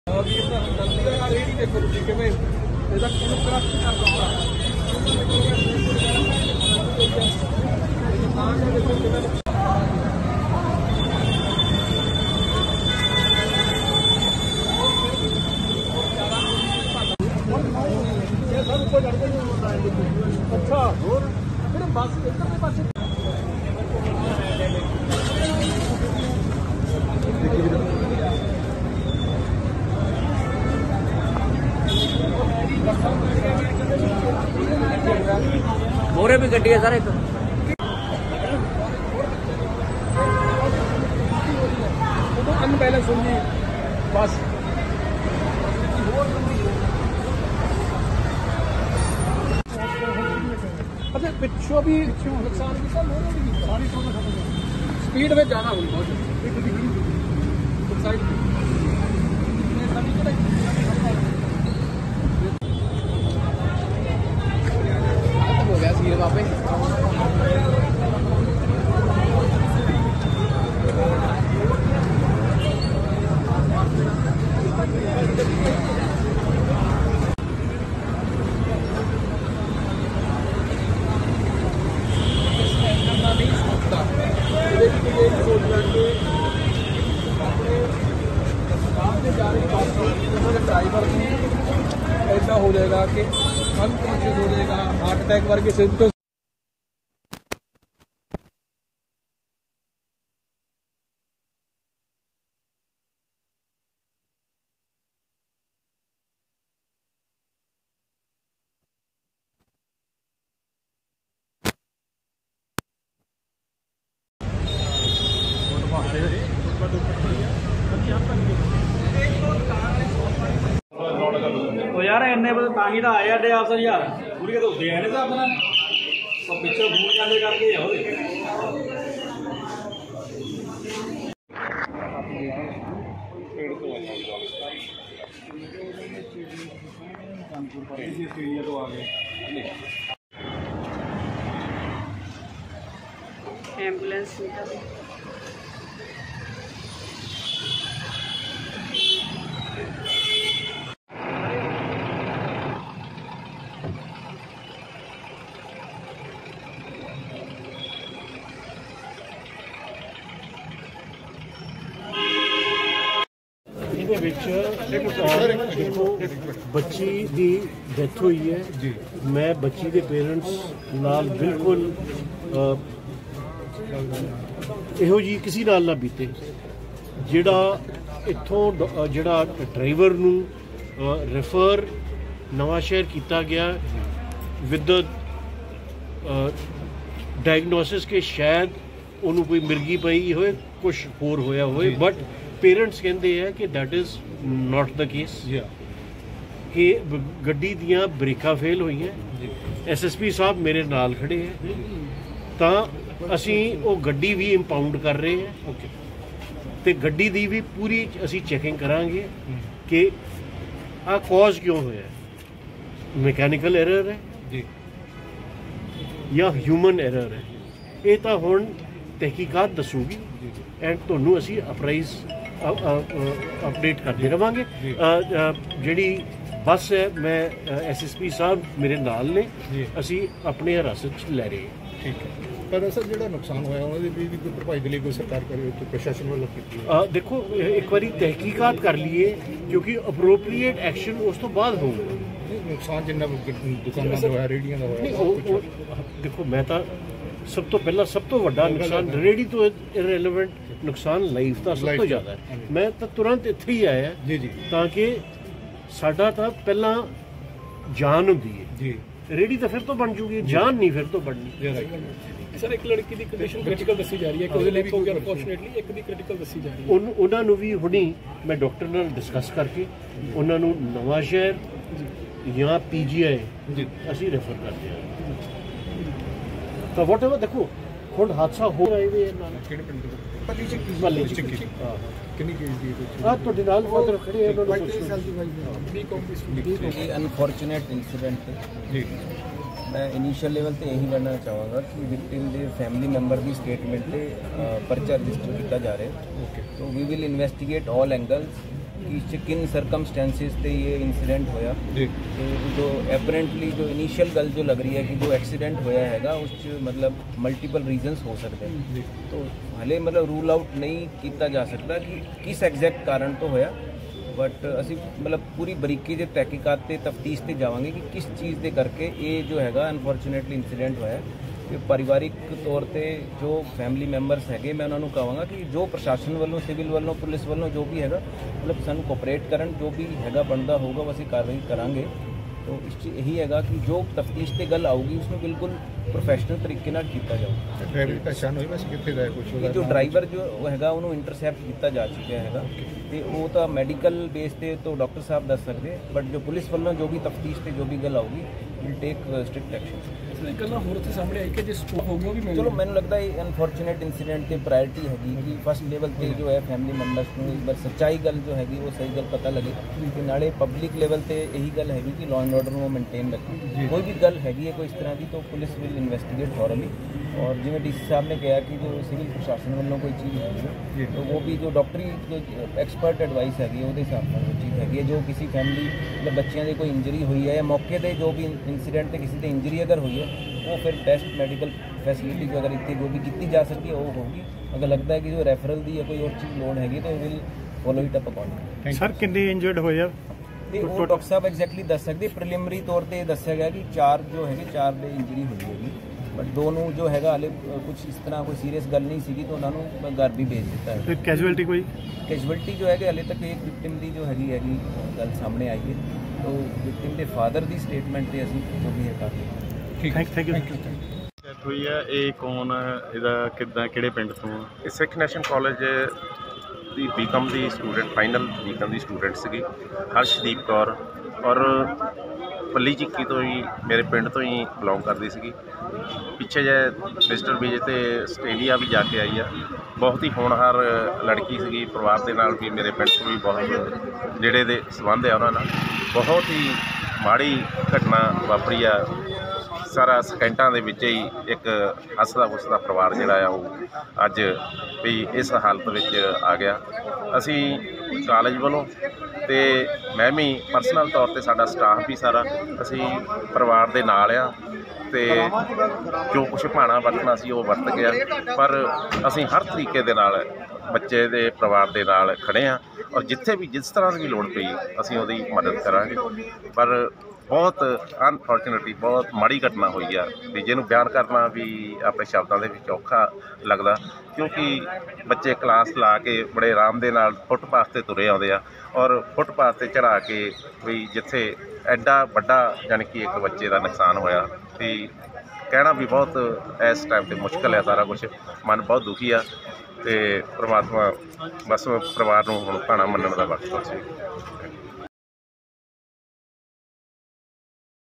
अच्छा और फिर बस इधर पास मोरे भी गड्डी है सर एक अनबैलेंस होगी बस अच्छा पिछों भी नुकसान की सब स्पीड में जाना हुई बहुत हो गया सीधे वापस ड्राइवर ऐसा हो जाएगा कि अनकॉन्शियस हो जाएगा, हार्ट अटैक वर्गे सिम्टम्स यार इन्ने बजे ताही तो आए अड्डे अफसर यार पूरी तो होते हैं ना अपना सब पिछले फोन चाले करके तो आ गए एम्बुलेंस देखो बच्ची की डेथ हुई है मैं बच्ची के पेरेंट्स नाल बिल्कुल इहो जी किसी नाल ना बीते जिहड़ा इत्थों जिहड़ा ड्राइवर नूं रेफर नवांशहर किया गया विद डायग्नोसिस के शायद उन्होंने कोई मिर्गी पई होए कुछ होर होया होए बट पेरेंट्स कहते हैं कि that is not the case कि गड्डी दियां ब्रेकां फेल हुई हैं SSP साहब मेरे नाल खड़े हैं तो असी वो गड्डी भी इंपाउंड कर रहे हैं तो गड्डी दी भी पूरी असी चैकिंग करांगे कि आ कॉज क्यों होया मैकेनिकल एरर है या ह्यूमन एरर है ये तो हुण तहकीकात दसूगी एंड तुहानूं असी अपराइज अपडेट करते रहांगे जिहड़ी बस है मैं SSP साहब मेरे नाल ने असी अपने हिरासत लै रहे हैं ठीक है पर सर जो नुकसान होया उन्होंने भी कोई भरपाई के लिए कोई सरकार करे तो प्रशासन वालों की देखो एक बार तहकीकात कर लिए क्योंकि अप्रोप्रीएट एक्शन उस तो बाद होगा नुकसान जिन्ना दुकानों का होया रेहड़ियां का होया देखो मैं तो सब तो पहला सब तो वड्डा नुकसान रेहड़ी तो इररेलेवेंट नुकसान लाइफ का सब तो ज़्यादा है मैं तो तुरंत इत्थे ही आया जी ताकि साडा तो पहला जान होंदी है रेहड़ी तो फिर तो बन जूगी जान नहीं फिर तो बननी सर एक लड़की की कंडीशन क्रिटिकल दसी जा रही है अनफॉर्चुनेटली एक दी क्रिटिकल दसी जा रही है उन्होंने भी हुणी मैं डॉक्टर नाल डिस्कस करके उन्होंने नवांशहर या PGI असी रेफर करते हैं तो वट एवर देखो हुण हादसा हो रहा है अनफॉर्चुनेट इंसीडेंट मैं इनिशियल लेवल तो यही करना चाहूँगा कि विक्टिम के फैमिली मैंबर की स्टेटमेंट से पर्चा रजिस्टर किया जा रहा है तो we will investigate all angles कि किन ਸਰਕਮਸਟੈਂਸਿਸ ਤੇ ये इंसीडेंट होया जी। तो जो एपरेंटली जो इनिशियल गल जो लग रही है कि जो एक्सीडेंट होया हैगा उस मतलब मल्टीपल रीजनस हो सकते हैं, तो हाले मतलब रूल आउट नहीं किया जा सकता कि किस एग्जैक्ट कारण तो होया, बट असी मतलब पूरी बरीकी ਦੇ ਤਹਿਕੀਕਾਤ ਤੇ ਤਫਤੀਸ਼ ਤੇ ਜਾਵਾਂਗੇ कि किस चीज़ ਦੇ करके ये जो हैगा अनफॉर्चुनेटली इंसीडेंट होया। कि परिवारिक तौर पे जो फैमिली मैंबरस है मैं उन्होंने कहांगा कि जो प्रशासन वालों सिविल वालों पुलिस वालों जो भी हैगा मतलब सानू कोऑपरेट करन, जो भी हैगा बनता होगा वो असीं कार्रवाई करांगे। तो इस यही हैगा कि जो तफ्तीश ते गल आऊगी उसमें बिल्कुल प्रोफैशनल तरीके नाल कीता जाऊगा। ड्राइवर की पहचान हुई बस कितने गए कुछ कि जो ड्राइवर जो हैगा उन्होंने इंटरसैप्ट किया जा चुका हैगा ते वो तो मैडिकल बेस ते तो डॉक्टर साहब दस सकते, बट जो पुलिस वालों जो भी तफ्तीश ते जो भी गल आऊगी विल टेक स्ट्रिक्ट एक्शन। ਗੱਲਾਂ ਹੋਰ ਤੇ ਸਾਹਮਣੇ ਆਈ ਕਿ ਜੇ ਸਟੋਕ ਹੋ ਗਿਆ ਉਹ ਵੀ चलो मैंने लगता है अनफॉर्चुनेट इंसीडेंट की प्रायोरिटी हैगी कि फस्ट लेवल पे जो है फैमिली मैंबर्स को एक बार सच्चाई गल जो हैगी वो सही गल पता लगे कि नाले पब्लिक लेवल पे यही गल हैगी कि लॉ एंड ऑर्डर को मेनटेन रखें। कोई भी गल हैगी है कोई इस तरह की तो पुलिस विल इन्वेस्टिगेट थॉरली, और जिवें डीसी साहब ने कहा कि जो सिविल प्रशासन वालों कोई चीज़ हैगी तो वो भी जो डॉक्टरी जो एक्सपर्ट एडवाइस हैगी वो हिसाब से वो चीज़ हैगी है। जो किसी फैमिली मतलब बच्चों की कोई इंजरी हुई है या मौके पर जो भी इंसीडेंट से किसी की इंजरी अगर हुई है वो फिर बेस्ट मैडिकल फैसिलिटी जो अगर इतनी जो भी की जा सकती है वो होगी। अगर लगता है कि जो रैफरल की या कोई और चीज़ लोड हैगी तो will follow it up accordingly. Sir कितने इंजर्ड होए वो डॉक्टर साहब एग्जैक्टली दस सकते, प्रिलिमिनरी तौर पर दस्या गया कि 4 जो है 4 de इंजरी हुई हैगी, बट दोनों जो हैगा हाले कुछ इस तरह कोई सीरीयस गल नहीं सी तो उन्होंने घर भी भेज दिता है। कैजुअलिटी कोई कैजुअलिटी जो है हाले तक एक विक्टिम की जो हैगी गल सामने आई है, तो विक्टिम के फादर की स्टेटमेंट से असीं जो भी है काफ़ी थैंक यू ਡੈਥ ਹੋਈ ਹੈ। ਇਹ ਕੌਣ ਹੈ, ਇਹਦਾ ਕਿੱਦਾਂ ਕਿਹੜੇ ਪਿੰਡ ਤੋਂ? ਇਹ ਸਿੱਖ ਨੈਸ਼ਨਲ ਕਾਲਜ ਦੀ ਬੀਕਮ ਦੀ ਸਟੂਡੈਂਟ, ਫਾਈਨਲ ਬੀਕਮ ਦੀ ਸਟੂਡੈਂਟ ਸੀਗੀ ਹਰਸ਼ਦੀਪ ਕੌਰ, ਔਰ ਪੱਲੀ ਚਿੱਕੀ ਤੋਂ ਹੀ ਮੇਰੇ ਪਿੰਡ ਤੋਂ ਹੀ ਬਿਲੋਂਗ ਕਰਦੀ ਸੀਗੀ। ਪਿੱਛੇ ਜੇ ਮਿਸਟਰ ਵੀਜੇ ਤੇ ਆਸਟ੍ਰੇਲੀਆ ਵੀ ਜਾ ਕੇ ਆਈ ਆ। ਬਹੁਤ ਹੀ ਹੋਣਹਾਰ ਲੜਕੀ ਸੀਗੀ, ਪਰਿਵਾਰ ਦੇ ਨਾਲ ਵੀ ਮੇਰੇ ਪਿੰਡ ਤੋਂ ਵੀ ਬਹੁਤ ਜਿਹੜੇ ਦੇ ਸੰਬੰਧ ਆ ਉਹਨਾਂ ਨਾਲ। ਬਹੁਤ ਹੀ ਮਾੜੀ ਘਟਨਾ ਵਾਪਰੀ ਆ। ਸਾਰਾ ਸਕਿੰਟਾਂ ਦੇ ਵਿੱਚ ਹੀ ਇੱਕ ਹੱਸਦਾ ਖੁੱਸਦਾ ਪਰਿਵਾਰ ਜਿਹੜਾ ਆ ਉਹ ਅੱਜ ਵੀ ਇਸ ਹਾਲਤ ਵਿੱਚ ਆ ਗਿਆ। ਅਸੀਂ ਕਾਲਜ ਵੱਲੋਂ ਤੇ ਮੈਂ ਵੀ ਪਰਸਨਲ ਤੌਰ 'ਤੇ ਸਾਡਾ ਸਟਾਫ ਵੀ ਸਾਰਾ ਅਸੀਂ ਪਰਿਵਾਰ ਦੇ ਨਾਲ ਆ, ਤੇ ਜੋ ਕੁਛ ਭਾਣਾ ਵਰਤਣਾ ਸੀ ਉਹ ਵਰਤ ਗਿਆ, ਪਰ ਅਸੀਂ ਹਰ ਤਰੀਕੇ ਦੇ ਨਾਲ ਬੱਚੇ ਦੇ ਪਰਿਵਾਰ ਦੇ ਨਾਲ ਖੜ੍ਹੇ ਹਾਂ, ਔਰ ਜਿੱਥੇ ਵੀ ਜਿਸ ਤਰ੍ਹਾਂ ਦੀ ਵੀ ਲੋੜ ਪਈ ਅਸੀਂ ਉਹਦੀ ਮਦਦ ਕਰਾਂਗੇ। ਪਰ ਬਹੁਤ ਅਨਫੋਰਚੂਨੇਟਲੀ ਬਹੁਤ ਮਾੜੀ ਘਟਨਾ ਹੋਈ ਆ ਵੀ ਜਿਹਨੂੰ ਬਿਆਨ ਕਰਨਾ ਵੀ ਆਪਣੇ ਸ਼ਬਦਾਂ ਦੇ ਵਿੱਚ ਔਖਾ ਲੱਗਦਾ, ਕਿਉਂਕਿ ਬੱਚੇ ਕਲਾਸ ਲਾ ਕੇ ਬੜੇ ਆਰਾਮ ਦੇ ਨਾਲ ਫੁੱਟਪਾਥ 'ਤੇ ਤੁਰੇ ਆਉਂਦੇ ਆ, ਔਰ ਫੁੱਟਪਾਥ 'ਤੇ ਚੜ੍ਹਾ ਕੇ ਵੀ ਜਿੱਥੇ ਐਡਾ ਵੱਡਾ ਜਾਣੀ ਕਿ ਇੱਕ ਬੱਚੇ ਦਾ ਨੁਕਸਾਨ ਹੋਇਆ ਵੀ ਕਹਿਣਾ ਵੀ ਬਹੁਤ ਇਸ ਟਾਈਮ 'ਤੇ ਮੁਸ਼ਕਿਲ ਹੈ। ਸਾਰਾ ਕੁਛ ਮਨ ਬਹੁਤ ਦੁਖੀ ਆ, ਅਤੇ ਪਰਮਾਤਮਾ ਬਸ ਪਰਿਵਾਰ ਨੂੰ ਹੁਣ ਭਾਣਾ ਮੰਨਣ ਦਾ ਵਕਤ ਸੀ।